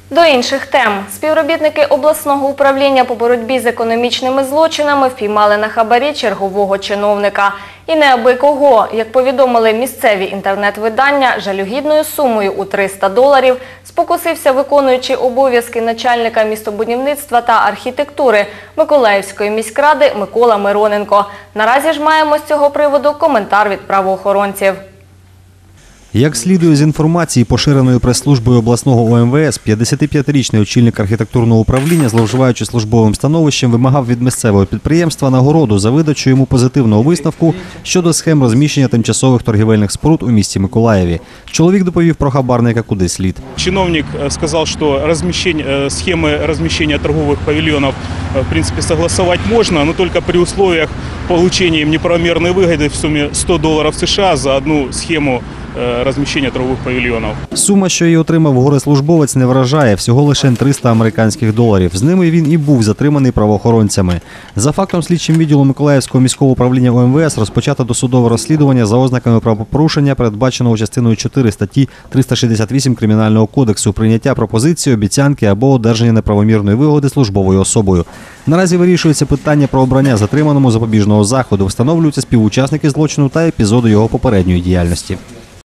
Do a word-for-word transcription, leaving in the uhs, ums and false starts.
До інших тем. Співробітники обласного управління по боротьбі з економічними злочинами впіймали на хабарі чергового чиновника. І не аби кого. Як повідомили місцеві інтернет-видання, жалюгідною сумою у триста доларів спокусився виконуючий обов'язки начальника містобудівництва та архітектури Миколаївської міськради Микола Мироненко. Наразі ж маємо з цього приводу коментар від правоохоронців. Як слідує з інформації, поширеної прес-службою обласного О Ем Ве Ес, п'ятдесятип'ятирічний очільник архітектурного управління, зловживаючи службовим становищем, вимагав від місцевого підприємства нагороду за видачу йому позитивного висновку щодо схем розміщення тимчасових торгівельних споруд у місті Миколаєві. Чоловік доповів про хабарника куди слід. Чиновник сказав, що схеми розміщення торгових павільйонів в принципі согласовать можна, но только при условиях получения им неправомерной выгоды в сумме сто долларов США за одну схему розміщення торгових павільйонів. Сума, що її отримав горе-службовець, не вражає. Всього лише триста американських доларів. З ними він і був затриманий правоохоронцями. За фактом слідчим відділу Миколаївського міського управління О Ем Ве Ес розпочато досудове розслідування за ознаками правопорушення, передбаченого частиною чотири статті триста шістдесят вісім Кримінального кодексу, прийняття пропозиції, обіцянки або одержання неправомірної вигоди службовою особою. Наразі вирішується питання про обрання затриманому запобіжного заходу, встановлюються співучасники злочину та епізоди його попередньої діяльності.